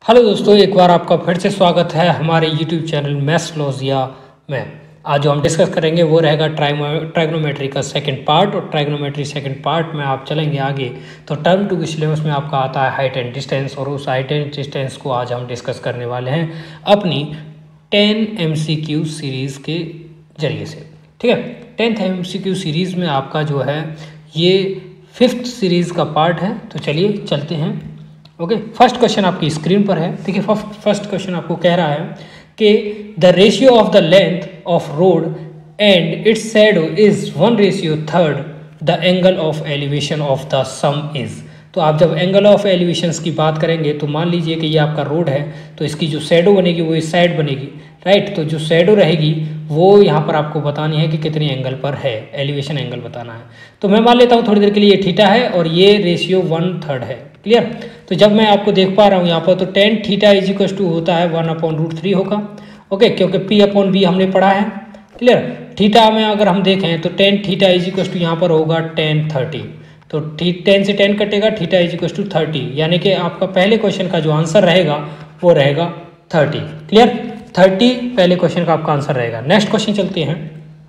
Hello दोस्तों, एक बार आपका फिर से स्वागत है हमारे यूट्यूब चैनल मैथ्सलॉजिया में। आज जो हम डिस्कस करेंगे वो रहेगा ट्राइग्नोमेट्री का सेकंड पार्ट। और ट्राइग्नोमेट्री सेकंड पार्ट में आप चलेंगे आगे तो टर्म 2 के सिलेबस में आपका आता है हाइट एंड डिस्टेंस, और उस हाइट एंड डिस्टेंस को आज हम डिस्कस करने वाले हैं अपनी 10 MCQ सीरीज़ के जरिए से। ठीक है, 10th MCQ सीरीज़ में आपका जो है ये 5th सीरीज़ का पार्ट है। तो चलिए चलते हैं। ओके, फर्स्ट क्वेश्चन आपकी स्क्रीन पर है। देखिए, फर्स्ट क्वेश्चन आपको कह रहा है कि the ratio of the length of road and its shadow is 1/3 the angle of elevation of the sun is. तो आप जब एंगल ऑफ एलिवेशंस की बात करेंगे तो मान लीजिए कि ये आपका रोड है, तो इसकी जो शैडो बनेगी वो इस साइड बनेगी, राइट। तो जो शैडो रहेगी वो यहाँ पर आपको बतानी है कि कितने एंगल पर है, एलिवेशन एंगल बताना है। तो मैं मान लेता हूँ थोड़ी देर के लिए ये थीटा है और ये रेशियो 1/3 है। क्लियर। तो जब मैं आपको देख पा रहा हूँ यहाँ पर, तो tan theta is equal to होता है 1/√3 होगा। ओके, क्योंकि P/B हमने पढ़ा है। क्लियर। थीटा में अगर हम देखें तो tan theta is equal to यहाँ पर होगा tan 30। तो 10 से 10 कटेगा, थीटा इज इक्वल टू 30, यानी कि आपका पहले क्वेश्चन का जो आंसर रहेगा वो रहेगा 30। क्लियर, 30 पहले क्वेश्चन का आपका आंसर रहेगा। नेक्स्ट क्वेश्चन चलते हैं।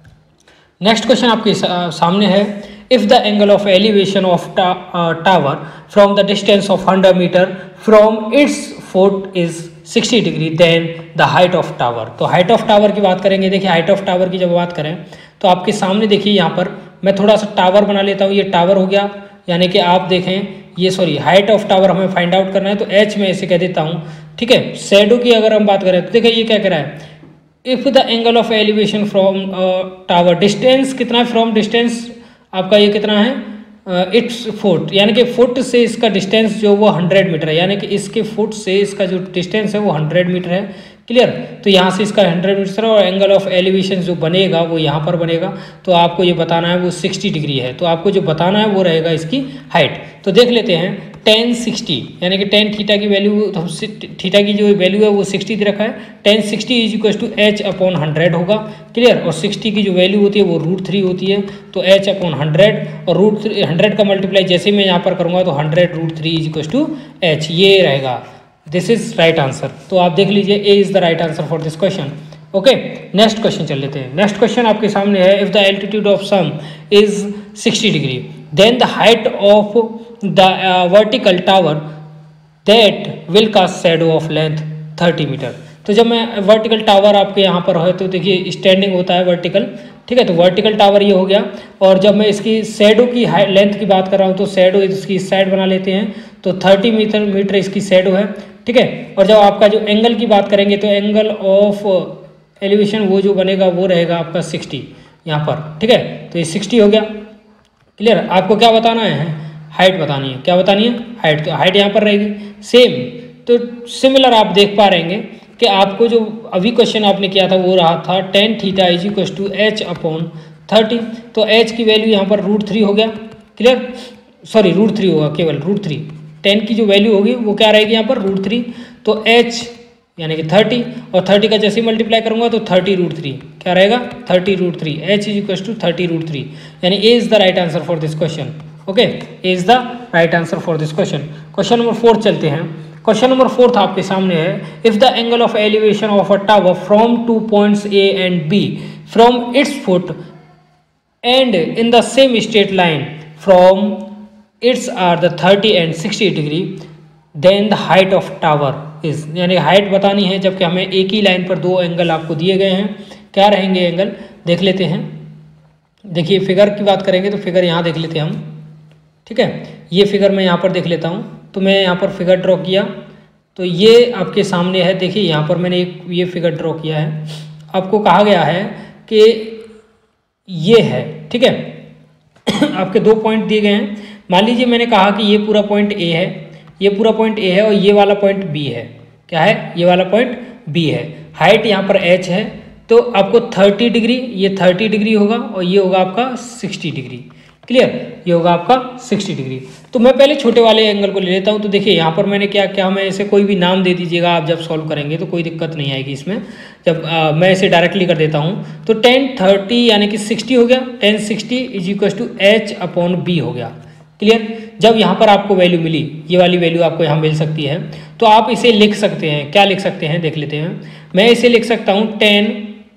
नेक्स्ट क्वेश्चन आपके सामने है, if the angle of elevation of tower from the distance of 100 metre from its foot is 60 degree then the height of tower. तो हाइट ऑफ टावर की बात करेंगे। देखिए, हाइट ऑफ टावर की जब बात करें तो आपके सामने देखिए यहाँ पर मैं थोड़ा सा टावर बना लेता हूँ। ये टावर हो गया, यानी कि आप देखें ये हाइट ऑफ टावर हमें फाइंड आउट करना है, तो एच में ऐसे कह देता हूँ। ठीक है, शैडो की अगर हम बात करें तो देखिए ये क्या कह रहा है, if the angle of elevation from tower, distance कितना है फ्रॉम डिस्टेंस आपका, ये कितना है इट्स फुट, यानी कि फुट से इसका डिस्टेंस जो वो 100 मीटर है, यानी कि इसके फुट से इसका जो डिस्टेंस है वो 100 मीटर है। क्लियर। तो यहाँ से इसका 100 मीटर और एंगल ऑफ एलिवेशन जो बनेगा वो यहाँ पर बनेगा। तो आपको ये बताना है वो 60 डिग्री है। तो आपको जो बताना है वो रहेगा इसकी हाइट। तो देख लेते हैं tan 60, यानी कि tan थीटा की वैल्यू, थीटा की जो वैल्यू है वो 60 दे रखा है। tan 60 is equal to h/100 होगा। क्लियर। और 60 की जो वैल्यू होती है वो √3 होती है। तो h/100 और √100 का मल्टीप्लाई जैसे मैं यहाँ पर करूँगा तो 100√3 इज इक्वल टू h, ये रहेगा। This is right answer. तो आप देख लीजिए A is the right answer for this question. Okay, next question चल लेते हैं। नेक्स्ट क्वेश्चन आपके सामने है, if the altitude of sun is 60 degree then the height of the vertical tower that will cast shadow of length 30 metre. तो जब मैं vertical tower आपके यहाँ पर है तो देखिए स्टैंडिंग होता है वर्टिकल। ठीक है, तो वर्टिकल टावर ये हो गया। और जब मैं इसकी शैडो की लेंथ की बात कर रहा हूँ तो शैडो इसकी इस साइड बना लेते हैं, तो 30 मीटर इसकी शैडो है। ठीक है। और जब आपका जो एंगल की बात करेंगे तो एंगल ऑफ एलिवेशन वो जो बनेगा वो रहेगा आपका 60 यहाँ पर। ठीक है, तो ये 60 हो गया। क्लियर। आपको क्या बताना है, हाइट बतानी है। क्या बतानी है, हाइट। तो हाइट यहाँ पर रहेगी सेम। तो सिमिलर आप देख पा रहेंगे कि आपको जो अभी क्वेश्चन आपने किया था वो रहा था tan theta is equal to h/30। तो h की वैल्यू यहाँ पर √3 हो गया। क्लियर, सॉरी √3 होगा, केवल √3। tan की जो वैल्यू होगी वो क्या रहेगी यहाँ पर √3। तो h यानी कि 30, और 30 का जैसे मल्टीप्लाई करूंगा तो 30√3 क्या रहेगा, 30√3। h इज इक्वल टू 30√3, यानी A is the right answer for this question. Okay, A is the right answer for this question. Question number 4 चलते हैं। क्वेश्चन नंबर 4 आपके सामने है, if the angle of elevation of a tower from 2 points A and B from its foot and in the same straight line from its are the 30 and 60 degree then the height of tower is, यानी height बतानी है जबकि हमें एक ही line पर दो angle आपको दिए गए हैं। क्या रहेंगे एंगल, देख लेते हैं। देखिए, फिगर की बात करेंगे तो फिगर यहाँ देख लेते हैं हम। ठीक है, ये फिगर मैं यहाँ पर देख लेता हूँ। तो मैं यहाँ पर फिगर ड्रॉ किया, तो ये आपके सामने है। देखिए यहाँ पर मैंने एक ये फिगर ड्रॉ किया है। आपको कहा गया है कि ये है। ठीक है, आपके 2 पॉइंट दिए गए हैं। मान लीजिए मैंने कहा कि ये पूरा पॉइंट A है, ये पूरा पॉइंट A है और ये वाला पॉइंट B है। क्या है, ये वाला पॉइंट B है। हाइट यहाँ पर h है, तो आपको 30 डिग्री, ये 30 डिग्री होगा और ये होगा आपका 60 डिग्री। क्लियर, ये होगा आपका 60 डिग्री। तो मैं पहले छोटे वाले एंगल को ले लेता हूँ। तो देखिए यहाँ पर मैंने क्या क्या, मैं इसे कोई भी नाम दे दीजिएगा आप जब सॉल्व करेंगे तो कोई दिक्कत नहीं आएगी इसमें। जब मैं इसे डायरेक्टली कर देता हूँ तो tan 30 यानी कि 60 हो गया। tan 60 is equal to h/B हो गया। क्लियर। जब यहाँ पर आपको वैल्यू मिली, ये वाली वैल्यू आपको यहाँ मिल सकती है, तो आप इसे लिख सकते हैं। क्या लिख सकते हैं देख लेते हैं। मैं इसे लिख सकता हूँ 10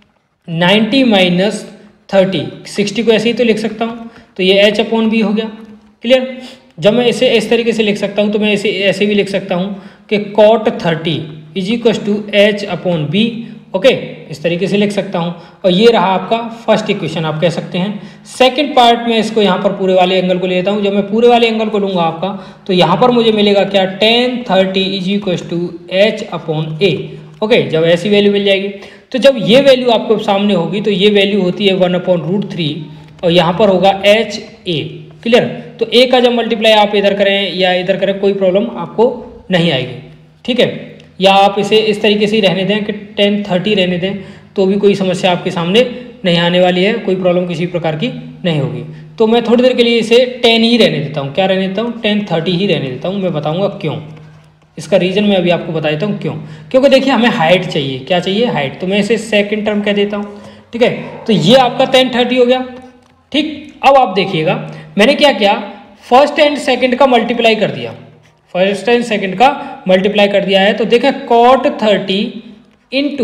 90 माइनस 30, 60 को ऐसे ही तो लिख सकता हूँ, तो ये h अपॉन बी हो गया। क्लियर। जब मैं इसे इस तरीके से लिख सकता हूँ तो मैं इसे ऐसे भी लिख सकता हूँ कि cot 30 is equal to h upon B. Okay, इस तरीके से लिख सकता हूँ। और ये रहा आपका फर्स्ट इक्वेशन आप कह सकते हैं। सेकंड पार्ट में इसको यहाँ पर पूरे वाले एंगल को लेता हूँ। जब मैं पूरे वाले एंगल को लूँगा आपका, तो यहाँ पर मुझे मिलेगा क्या, tan 30 is equal to h upon A. Okay, जब ऐसी वैल्यू मिल जाएगी, तो जब ये वैल्यू आपको सामने होगी तो ये वैल्यू होती है 1/√3 और यहाँ पर होगा एच ए। क्लियर। तो ए का जब मल्टीप्लाई आप इधर करें या इधर करें कोई प्रॉब्लम आपको नहीं आएगी। ठीक है, या आप इसे इस तरीके से ही रहने दें कि 10 30 रहने दें, तो भी कोई समस्या आपके सामने नहीं आने वाली है, कोई प्रॉब्लम किसी प्रकार की नहीं होगी। तो मैं थोड़ी देर के लिए इसे 10 ही रहने देता हूँ। क्या रहने देता हूँ, 10 30 ही रहने देता हूँ। मैं बताऊँगा क्यों, इसका रीज़न मैं अभी आपको बता देता हूँ क्यों। क्योंकि देखिए हमें हाइट चाहिए। क्या चाहिए, हाइट। तो मैं इसे सेकंड टर्म कह देता हूँ। ठीक है, तो ये आपका 10 30 हो गया। ठीक, अब आप देखिएगा मैंने क्या किया, फर्स्ट एंड सेकंड का मल्टीप्लाई कर दिया, फर्स्ट एंड सेकंड का मल्टीप्लाई कर दिया है। तो देखें cot 30 इंटू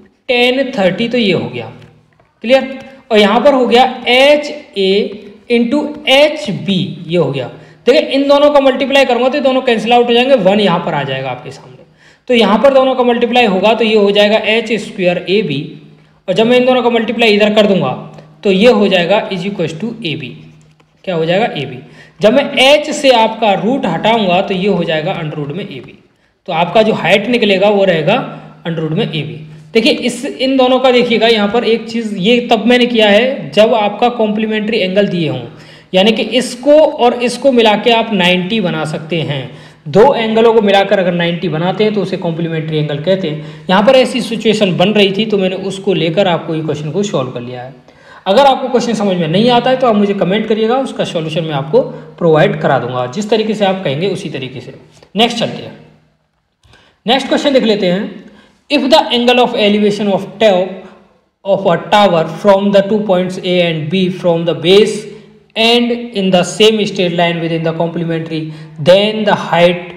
10 30, तो ये हो गया। क्लियर। और यहाँ पर हो गया H A into H B, ये हो गया। देखिए इन दोनों का मल्टीप्लाई करूंगा तो दोनों कैंसिल आउट हो जाएंगे, 1 यहाँ पर आ जाएगा आपके सामने। तो यहाँ पर दोनों का मल्टीप्लाई होगा तो ये हो जाएगा एच स्क्वायर ए बी, और जब मैं इन दोनों का मल्टीप्लाई इधर कर दूंगा तो ये हो जाएगा is equal to A B. क्या हो जाएगा, ए बी। जब मैं h से आपका रूट हटाऊंगा तो ये हो जाएगा अंडर में ए बी। तो आपका जो हाइट निकलेगा वो रहेगा अंडर में ए बी। देखिए इस इन दोनों का देखिएगा यहाँ पर एक चीज़, ये तब मैंने किया है जब आपका कॉम्प्लीमेंट्री एंगल दिए हों, यानी कि इसको और इसको मिला के आप 90 बना सकते हैं। दो एंगलों को मिलाकर अगर 90 बनाते हैं तो उसे कॉम्प्लीमेंट्री एंगल कहते हैं। यहाँ पर ऐसी सिचुएशन बन रही थी तो मैंने उसको लेकर आपको ये क्वेश्चन को सॉल्व कर लिया है। अगर आपको क्वेश्चन समझ में नहीं आता है तो आप मुझे कमेंट करिएगा, उसका सॉल्यूशन मैं आपको प्रोवाइड करा दूंगा, जिस तरीके से आप कहेंगे उसी तरीके से। नेक्स्ट चलते हैं, नेक्स्ट क्वेश्चन देख लेते हैं। If the angle of elevation of top of a tower from the 2 points A and B from the base and in the same straight line with in the complementary, then the height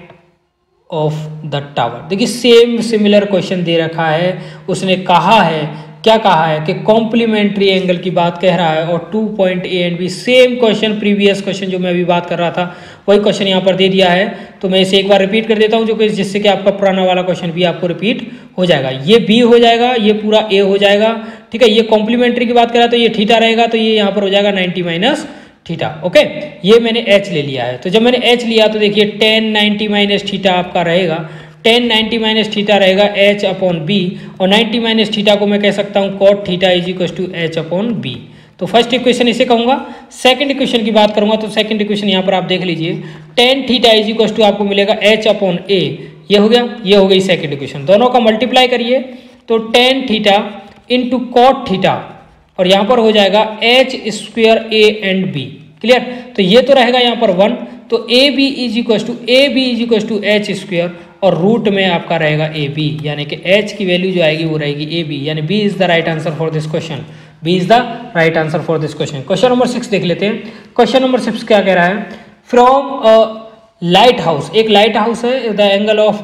of the tower. देखिए same similar question दे रखा है, उसने कहा है, क्या कहा है कि कॉम्प्लीमेंट्री एंगल की बात कह रहा है, और 2 point A and B, same question, previous question जो मैं अभी बात कर रहा था वही क्वेश्चन यहाँ पर दे दिया है। तो मैं इसे एक बार रिपीट कर देता हूँ, जो कि जिससे कि आपका पुराना वाला क्वेश्चन भी आपको रिपीट हो जाएगा। ये B हो जाएगा, ये पूरा A हो जाएगा। ठीक है, ये कॉम्प्लीमेंट्री की बात कर रहा है तो ये थीटा रहेगा, तो ये यहाँ पर हो जाएगा 90 माइनस थीटा। ओके, ये मैंने H ले लिया है। तो जब मैंने H लिया तो देखिए 10 90 माइनस थीटा आपका रहेगा, 10 90 माइनस थीटा रहेगा h अपॉन बी, और 90 माइनस थीटा को मैं कह सकता हूँ cot theta is equal to H upon B. तो फर्स्ट इक्वेशन इसे कहूँगा। सेकंड इक्वेशन की बात करूँगा तो सेकंड इक्वेशन यहाँ पर आप देख लीजिए, tan theta is equal to आपको मिलेगा h अपॉन ए। ये हो गया, ये हो गई सेकंड इक्वेशन। दोनों का मल्टीप्लाई करिए तो tan theta into cot theta, और यहाँ पर हो जाएगा H square A and B. Clear. तो ये तो रहेगा यहाँ पर 1, तो A B is equal to H square, और रूट में आपका रहेगा ए बी, यानी कि h की वैल्यू जो आएगी वो रहेगी ए बी, यानी B is the right answer for this question. B is the right answer for this question. Question number 6 देख लेते हैं। क्वेश्चन नंबर 6 क्या कह रहा है, फ्रॉम अ लाइट हाउस, एक लाइट हाउस है, the angle of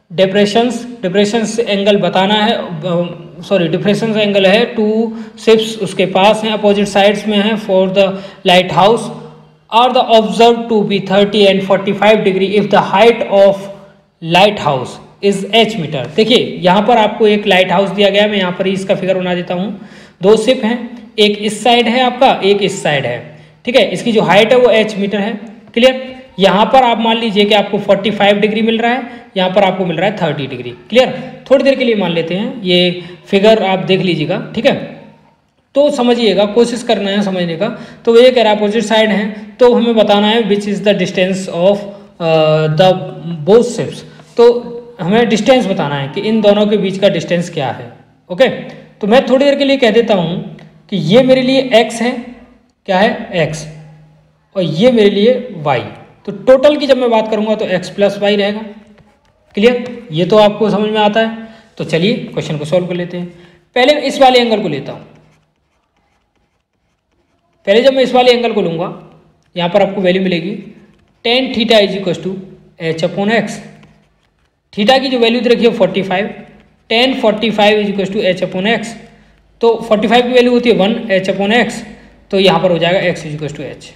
depressions angle बताना है, सॉरी डिप्रेशंस एंगल है 2 शिप्स उसके पास हैं, अपोजिट साइड्स में है for the lighthouse, are the observe to be 30 and 45 degree if the height of lighthouse is h metre. देखिए यहाँ पर आपको एक लाइट हाउस दिया गया है, मैं यहाँ पर ही इसका फिगर बना देता हूँ। 2 शिप हैं, एक इस साइड है आपका, एक इस साइड है। ठीक है, इसकी जो हाइट है वो h मीटर है। क्लियर। यहाँ पर आप मान लीजिए कि आपको 45 डिग्री मिल रहा है, यहाँ पर आपको मिल रहा है 30 डिग्री। क्लियर। थोड़ी देर के लिए मान लेते हैं, ये फिगर आप देख लीजिएगा। ठीक है, तो समझिएगा, कोशिश करना है समझने का। तो ये कह रहा है अपोजिट साइड है, तो हमें बताना है which is the distance of the both ships. तो हमें डिस्टेंस बताना है कि इन दोनों के बीच का डिस्टेंस क्या है। ओके, तो मैं थोड़ी देर के लिए कह देता हूँ कि ये मेरे लिए x है, क्या है x, और ये मेरे लिए y। तो टोटल की जब मैं बात करूँगा तो x प्लस वाई रहेगा। क्लियर, ये तो आपको समझ में आता है। तो चलिए क्वेश्चन को सॉल्व कर लेते हैं। पहले इस वाले एंगल को लेता हूँ। पहले जब मैं इस वाले एंगल को लूँगा, यहाँ पर आपको वैल्यू मिलेगी tan theta is equal to H upon X. Theta की जो वैल्यू दे रखी है 45, tan 45 is equal to H upon X. तो 45 की वैल्यू होती है 1 एच अपॉन एक्स, तो यहाँ पर हो जाएगा X is equal to H.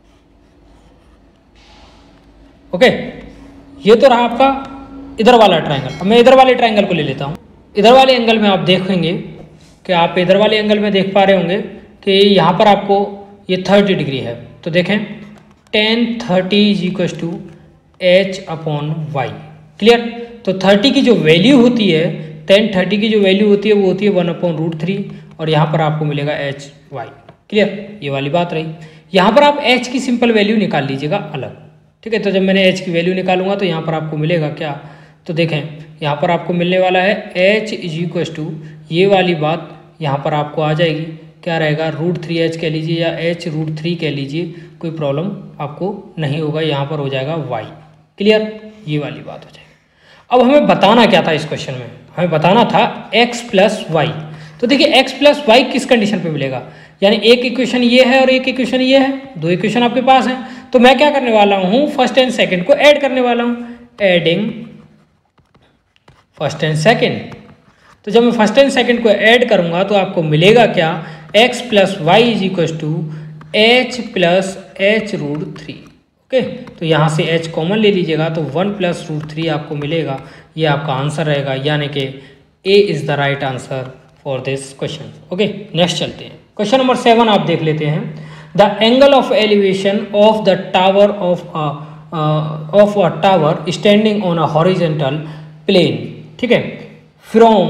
Okay, ये तो रहा आपका इधर वाला ट्रायंगल। अब मैं इधर वाले ट्रायंगल को ले लेता हूँ। इधर वाले एंगल में आप देखेंगे कि आप इधर वाले एंगल में देख पा रहे होंगे कि यहाँ पर आपको ये 30 डिग्री है। तो देखें tan 30 is equal to H upon Y. Clear. तो 30 की जो वैल्यू होती है, टेन 30 की जो वैल्यू होती है वो होती है 1/√3 और यहाँ पर आपको मिलेगा एच वाई। क्लियर, ये वाली बात रही। यहाँ पर आप एच की सिंपल वैल्यू निकाल लीजिएगा अलग। ठीक है, तो जब मैंने एच की वैल्यू निकालूंगा तो यहाँ पर आपको मिलेगा क्या, तो देखें यहाँ पर आपको मिलने वाला है एच इज इक्वल टू, ये वाली बात यहाँ पर आपको आ जाएगी, क्या रहेगा √3h कह लीजिए या h√3 कह लीजिए, कोई प्रॉब्लम आपको नहीं होगा। यहाँ पर हो जाएगा y। क्लियर, ये वाली बात हो जाएगी। अब हमें बताना क्या था इस क्वेश्चन में, हमें बताना था x प्लस वाई। तो देखिए x प्लस वाई किस कंडीशन पे मिलेगा, यानी एक इक्वेशन ये है और एक इक्वेशन ये है, दो इक्वेशन आपके पास हैं। तो मैं क्या करने वाला हूँ, फर्स्ट एंड सेकंड को ऐड करने वाला हूँ, एडिंग फर्स्ट एंड सेकंड। तो जब मैं फर्स्ट एंड सेकंड को ऐड करूंगा तो आपको मिलेगा क्या, x plus Y is equal to H plus h√3। Okay, तो यहाँ से h कॉमन ले लीजिएगा तो 1 प्लस √3 आपको मिलेगा। ये आपका आंसर रहेगा, यानी कि A is the right answer for this question. Okay, next चलते हैं। क्वेश्चन नंबर 7 आप देख लेते हैं। The angle of elevation of the tower of a tower standing on a horizontal plane. ठीक है, from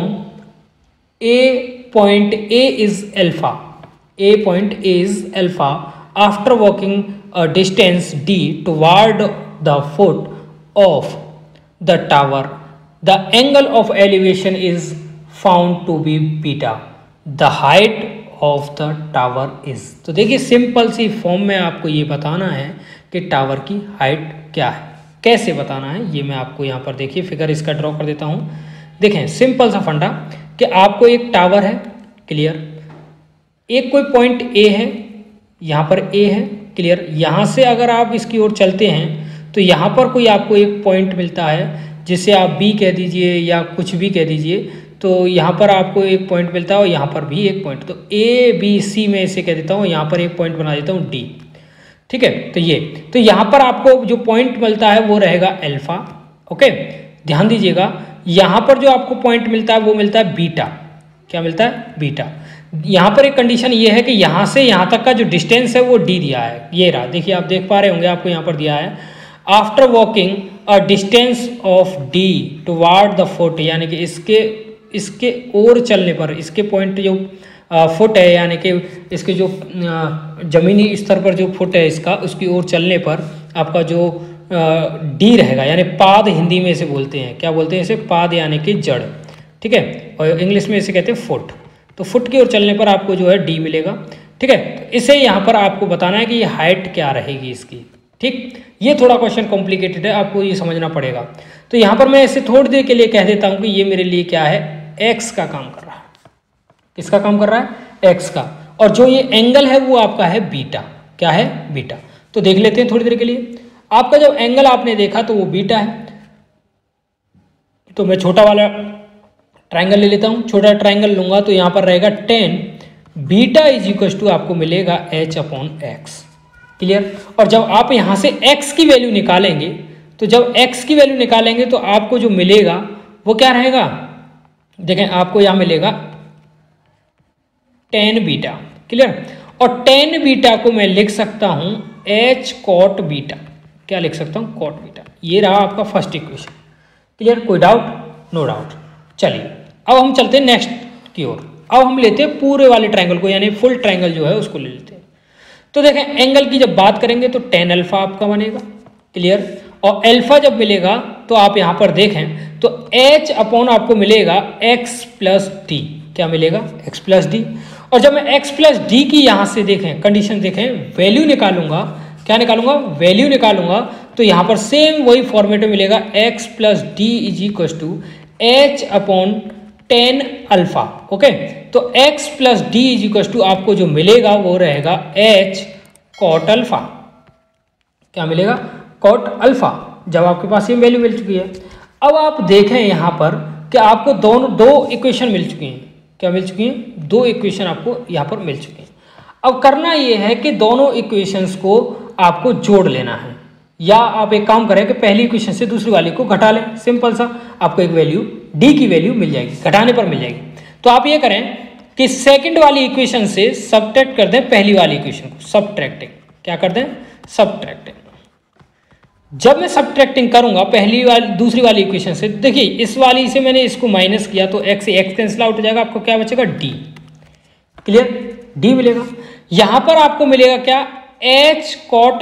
point A is alpha, point A is alpha after walking a distance d toward the foot of the tower, the angle of elevation is found to be beta, the height of the tower is। तो देखिए simple सी form में आपको ये बताना है कि tower की height क्या है। कैसे बताना है ये मैं आपको यहाँ पर देखिए फिगर इसका ड्रॉ कर देता हूँ। देखें सिंपल सा फंडा कि आपको एक टावर है, क्लियर, एक कोई पॉइंट ए है, यहाँ पर ए है, क्लियर। यहाँ से अगर आप इसकी ओर चलते हैं तो यहाँ पर कोई आपको एक पॉइंट मिलता है जिसे आप बी कह दीजिए या कुछ भी कह दीजिए। तो यहाँ पर आपको एक पॉइंट मिलता है और यहाँ पर भी एक पॉइंट, तो ए बी सी में इसे कह देता हूँ, यहाँ पर एक पॉइंट बना देता हूँ डी। ठीक है, तो ये तो यहाँ पर आपको जो पॉइंट मिलता है वो रहेगा अल्फा। ओके, ध्यान दीजिएगा, यहाँ पर जो आपको पॉइंट मिलता है वो मिलता है बीटा। क्या मिलता है, बीटा। यहाँ पर एक कंडीशन ये है कि यहाँ से यहाँ तक का जो डिस्टेंस है वो डी दिया है, ये रहा, देखिए आप देख पा रहे होंगे, आपको यहाँ पर दिया है after walking a distance of D toward the foot, यानी कि इसके ओर चलने पर, इसके पॉइंट जो फुट है यानी कि इसके जो जमीनी स्तर पर जो फुट है इसका, उसकी ओर चलने पर आपका जो डी रहेगा, यानी पाद हिंदी में इसे बोलते हैं, क्या बोलते हैं इसे, पाद यानी कि जड़। ठीक है, और इंग्लिश में इसे कहते हैं फुट। तो फुट की ओर चलने पर आपको जो है डी मिलेगा। ठीक है, तो इसे यहाँ पर आपको बताना है कि ये हाइट क्या रहेगी इसकी। ठीक, ये थोड़ा क्वेश्चन कॉम्प्लिकेटेड है, आपको ये समझना पड़ेगा। तो यहाँ पर मैं इसे थोड़ी देर के लिए कह देता हूँ कि ये मेरे लिए क्या है, एक्स का काम कर रहा है। किसका काम कर रहा है, एक्स का। और जो ये एंगल है वो आपका है बीटा। क्या है, बीटा। तो देख लेते हैं थोड़ी देर के लिए। आपका जब एंगल आपने देखा तो वो बीटा है, तो मैं छोटा वाला ट्रायंगल ले लेता हूँ। छोटा ट्रायंगल लूंगा तो यहाँ पर रहेगा 10 बीटा इज इक्वल टू आपको मिलेगा h अपॉन एक्स। क्लियर। और जब आप यहाँ से x की वैल्यू निकालेंगे, तो जब x की वैल्यू निकालेंगे तो आपको जो मिलेगा वो क्या रहेगा, देखें आपको यहाँ मिलेगा 10 बीटा। क्लियर। और 10 बीटा को मैं लिख सकता हूँ h कॉट बीटा। क्या लिख सकता हूँ, कॉट बीटा। ये रहा आपका फर्स्ट इक्वेशन। क्लियर, कोई डाउट, नो डाउट। चलिए अब हम चलते हैं नेक्स्ट की ओर। अब हम लेते हैं पूरे वाले ट्रायंगल को, यानी फुल ट्रायंगल जो है उसको ले लेते हैं। तो देखें एंगल की जब बात करेंगे तो tan अल्फा आपका बनेगा। क्लियर। और अल्फा जब मिलेगा तो आप यहाँ पर देखें तो h अपॉन आपको मिलेगा x प्लस डी। क्या मिलेगा, x प्लस डी। और जब मैं x प्लस डी की यहाँ से देखें कंडीशन देखें, वैल्यू निकालूंगा, क्या निकालूंगा, वैल्यू निकालूंगा, तो यहाँ पर सेम वही फॉर्मेट में मिलेगा x plus D is equal to h अपॉन tan अल्फा। ओके, तो x plus D is equal to आपको जो मिलेगा वो रहेगा h कॉट अल्फा। क्या मिलेगा, कॉट अल्फा, जब आपके पास ये वैल्यू मिल चुकी है। अब आप देखें यहाँ पर कि आपको दो इक्वेशन मिल चुकी हैं। क्या मिल चुकी हैं? 2 इक्वेशन आपको यहाँ पर मिल चुकी हैं। अब करना ये है कि दोनों इक्वेशंस को आपको जोड़ लेना है, या आप एक काम करें कि पहली इक्वेशन से दूसरी वाली को घटा लें। सिंपल सा, आपको एक वैल्यू डी की वैल्यू मिल जाएगी, घटाने पर मिल जाएगी। तो आप ये करें कि सेकंड वाली इक्वेशन से सबट्रैक्ट कर दें पहली वाली इक्वेशन को। सबट्रैक्टिंग, क्या कर दें? सबट्रैक्टिंग। जब मैं सबट्रैक्टिंग करूंगा दूसरी वाली इक्वेशन से, देखिए इस वाली से मैंने इसको माइनस किया तो एक्स से एक्स कैंसिल आउट हो जाएगा, आपको क्या बचेगा? डी। क्लियर? डी मिलेगा। यहां पर आपको मिलेगा क्या? एच कॉट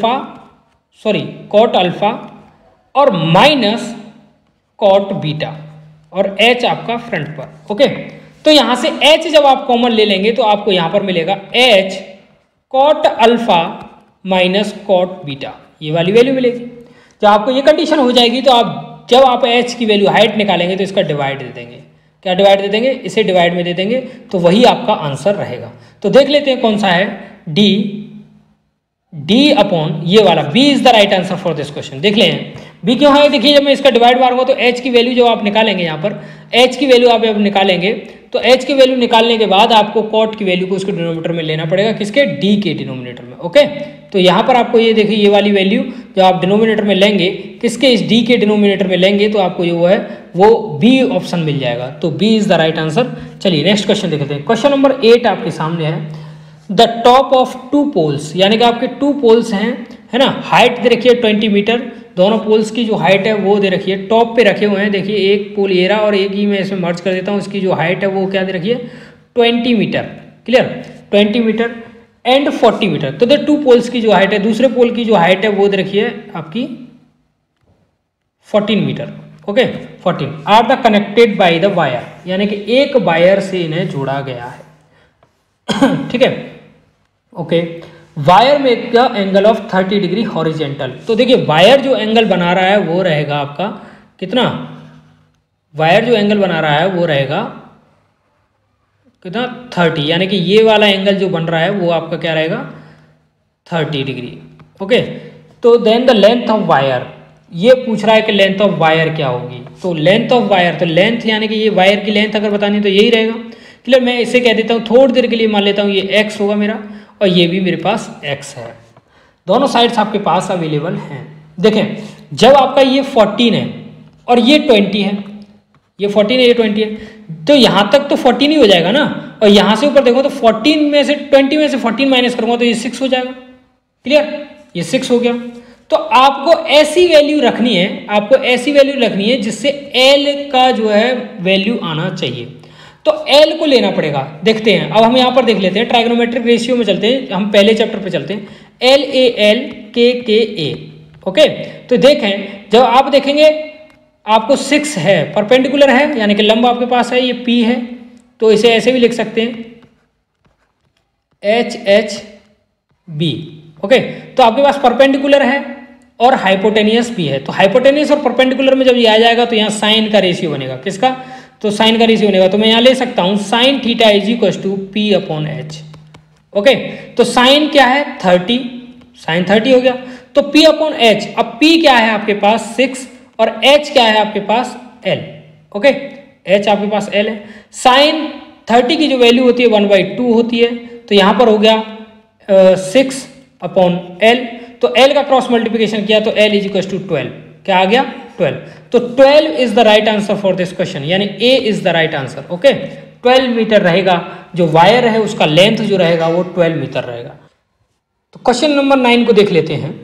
अल्फा और माइनस कॉट बीटा, और एच आपका फ्रंट पर। ओके, तो यहां से एच जब आप कॉमन ले लेंगे तो आपको यहां पर मिलेगा H cot alpha minus cot beta, ये वाली वैल्यू मिलेगी। जब आपको ये कंडीशन हो जाएगी तो जब आप एच की वैल्यू हाइट निकालेंगे तो इसका डिवाइड दे देंगे। क्या डिवाइड दे देंगे? इसे डिवाइड में दे देंगे, तो वही आपका आंसर रहेगा। तो देख लेते हैं कौन सा है। डी अपॉन ये वाला, B is the right answer for this question. देख लें बी क्यों है। देखिए जब मैं इसका डिवाइड मारूंगा तो एच की वैल्यू जो आप निकालेंगे, यहाँ पर एच की वैल्यू आप निकालेंगे, तो एच की वैल्यू निकालने के बाद आपको कॉट की वैल्यू को उसके डिनोमिनेटर में लेना पड़ेगा। किसके? डी के डिनोमिनेटर में। ओके, तो यहाँ पर आपको ये देखिए ये वाली वैल्यू जो आप डिनोमिनेटर में लेंगे, किसके? इस डी के डिनोमिनेटर में लेंगे, तो आपको जो है वो बी ऑप्शन मिल जाएगा। तो B is the right answer. चलिए नेक्स्ट क्वेश्चन देखते हैं। क्वेश्चन नंबर 8 आपके सामने है। द टॉप ऑफ 2 पोल्स, यानी कि आपके 2 पोल्स हैं, है ना। हाइट दे रखी है 20 मीटर, दोनों पोल्स की जो हाइट है वो दे रखी है। टॉप पे रखे हुए हैं, देखिए एक पोल ये रहा और एक ही मैं इसमें मर्ज कर देता हूँ। इसकी जो हाइट है वो क्या दे रखी है? 20 metre. Clear? 20 metre and 40 metre. तो 2 पोल्स की जो हाइट है, दूसरे पोल की जो हाइट है वो दे रखी है आपकी 14 metre. Okay, 14 are the connected by the wire, यानी कि एक वायर से इन्हें जोड़ा गया है। ठीक है, ओके। वायर में का एंगल ऑफ 30 डिग्री हॉरिजेंटल। तो देखिए वायर जो एंगल बना रहा है वो रहेगा आपका कितना? वायर जो एंगल बना रहा है वो रहेगा कितना? 30, यानी कि ये वाला एंगल जो बन रहा है वो आपका क्या रहेगा? 30 डिग्री। ओके, तो then the length of wire, ये पूछ रहा है कि लेंथ ऑफ वायर क्या होगी। तो लेंथ ऑफ वायर, तो लेंथ यानी कि ये वायर की लेंथ अगर बतानी तो यही रहेगा। क्लियर? मैं इसे कह देता हूँ थोड़ी देर के लिए, मान लेता हूँ ये x होगा मेरा और ये भी मेरे पास x है। दोनों साइड्स आपके पास अवेलेबल हैं। देखें जब आपका ये 14 है और ये 20 है, ये 14 है ये 20 है, तो यहाँ तक तो 14 ही हो जाएगा ना। और यहाँ से ऊपर देखो तो 14 में से 20 में से 14 माइनस करूँगा तो ये 6 हो जाएगा। क्लियर? ये 6 हो गया। तो आपको ऐसी वैल्यू रखनी है, आपको ऐसी वैल्यू रखनी है जिससे L का जो है वैल्यू आना चाहिए। तो L को लेना पड़ेगा। देखते हैं, अब हम यहाँ पर देख लेते हैं, ट्राइगोनोमेट्रिक रेशियो में चलते हैं, हम पहले चैप्टर पे चलते हैं। LAL KKA। ओके, तो देखें जब आप देखेंगे आपको 6 है, परपेंडिकुलर है, यानी कि लंब आपके पास है, ये P है, तो इसे ऐसे भी लिख सकते हैं HHB। ओके, तो आपके पास परपेंडिकुलर है और हाइपोटेनियस भी है। तो हाइपोटेनियस और परपेंडिकुलर में जब ये आ जाएगा तो यहाँ साइन का रेशियो बनेगा। किसका? तो साइन का रेशियो बनेगा। तो मैं यहाँ ले सकता हूँ sine theta is equal to P upon H। Okay, तो साइन क्या है? 30, साइन 30 हो गया। तो P अपॉन H, अब P क्या है आपके पास? 6 और H क्या है आपके पास? L। ओके, H आपके पास L है। साइन 30 की जो वैल्यू होती है 1/2 होती है, तो यहाँ पर हो गया 6 अपॉन L। तो L का क्रॉस मल्टीप्लिकेशन किया तो L इज इक्वल टू 12। क्या आ गया? 12। तो 12 is the right answer for this question, यानी A is the right answer. Okay, 12 metre रहेगा, जो वायर है उसका लेंथ जो रहेगा वो 12 मीटर रहेगा। तो क्वेश्चन नंबर 9 को देख लेते हैं।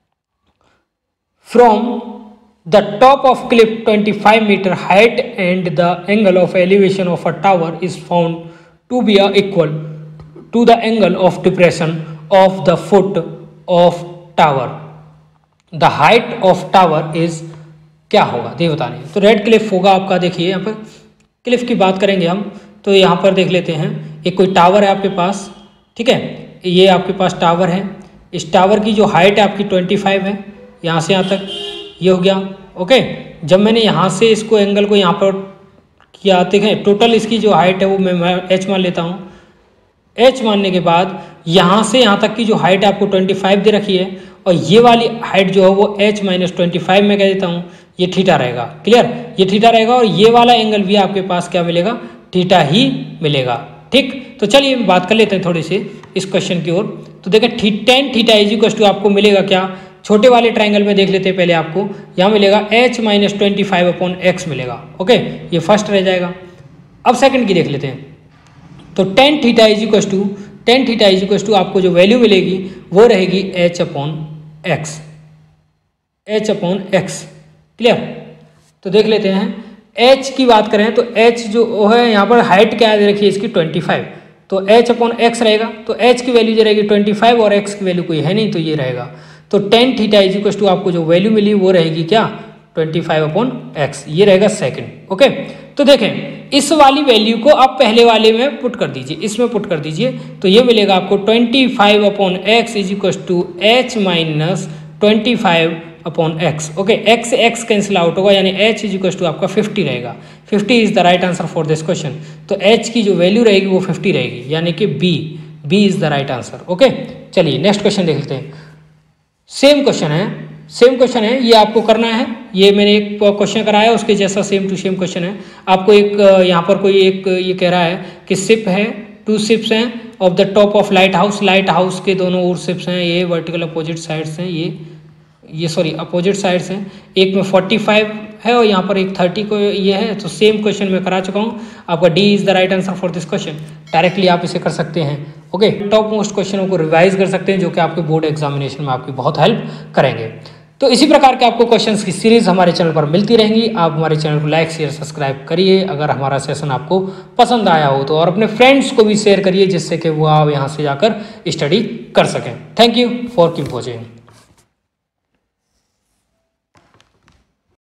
From the top of cliff 25 metre height and the angle of elevation of a tower is found to be equal to the angle of depression of the foot of tower. The height of tower is क्या होगा ये बताने। तो red Cliff होगा आपका। देखिए यहाँ पर क्लिफ की बात करेंगे हम, तो यहाँ पर देख लेते हैं एक कोई टावर है आपके पास। ठीक है, ये आपके पास टावर है। इस टावर की जो हाइट है आपकी 25 है, यहाँ से यहाँ तक ये हो गया। ओके, जब मैंने यहाँ से इसको एंगल को यहाँ पर किया, देखें टोटल इसकी जो हाइट है वो मैं H मान लेता हूँ। H मानने के बाद यहाँ से यहाँ तक की जो हाइट आपको 25 दे रखी है और ये वाली हाइट जो है वो h माइनस 25 में कह देता हूँ, ये थीटा रहेगा। क्लियर, ये थीटा रहेगा और ये वाला एंगल भी आपके पास क्या मिलेगा, थीटा ही मिलेगा। ठीक, तो चलिए बात कर लेते हैं थोड़ी सी इस क्वेश्चन की ओर। तो देखिए tan theta is equal to आपको मिलेगा क्या, छोटे वाले ट्राइंगल में देख लेते हैं पहले, आपको यहाँ मिलेगा h माइनस 25 अपॉन x मिलेगा। ओके, ये फर्स्ट रह जाएगा। अब सेकंड की देख लेते हैं। तो tan theta is equal to आपको जो वैल्यू मिलेगी वो रहेगी h अपॉन x। क्लियर, तो देख लेते हैं h की बात करें तो h जो है यहाँ पर हाइट क्या दे रखी है इसकी 25, तो h अपॉन x रहेगा। तो h की वैल्यू जो रहेगी 25 और x की वैल्यू कोई है नहीं, तो ये रहेगा। तो tan theta is equal to आपको जो वैल्यू मिली वो रहेगी क्या, 25 अपॉन x, ये रहेगा सेकंड। ओके, तो देखें इस वाली वैल्यू को आप पहले वाले में पुट कर दीजिए, इसमें पुट कर दीजिए, तो ये मिलेगा आपको 25 upon x is equal to h minus 25 upon x। Okay, x से x कैंसिल आउट होगा, यानी h इज इक्वल टू आपका 50 रहेगा। 50 is the right answer for this question. तो h की जो वैल्यू रहेगी वो 50 रहेगी, यानी कि b is the right answer. Okay, चलिए नेक्स्ट क्वेश्चन देख लेते हैं। सेम क्वेश्चन है, ये आपको करना है। ये मैंने एक क्वेश्चन कराया उसके जैसा सेम टू सेम क्वेश्चन है। आपको एक यहाँ पर कोई एक ये कह रहा है कि शिप है, 2 शिप्स हैं of the top of lighthouse के दोनों ओर शिप्स हैं, ये वर्टिकल अपोजिट साइड्स हैं, ये सॉरी अपोजिट साइड्स हैं। एक में 45 है और यहाँ पर एक 30 को ये है। तो सेम क्वेश्चन मैं करा चुका हूँ, आपका D is the right answer for this question. Directly आप इसे कर सकते हैं। ओके, टॉप मोस्ट क्वेश्चनों को रिवाइज कर सकते हैं जो कि आपके बोर्ड एग्जामिनेशन में आपकी बहुत हेल्प करेंगे। तो इसी प्रकार के आपको क्वेश्चंस की सीरीज हमारे चैनल पर मिलती रहेंगी। आप हमारे चैनल को लाइक शेयर सब्सक्राइब करिए अगर हमारा सेशन आपको पसंद आया हो तो, और अपने फ्रेंड्स को भी शेयर करिए जिससे कि वो आप यहाँ से जाकर स्टडी कर सकें। Thank you for keep watching.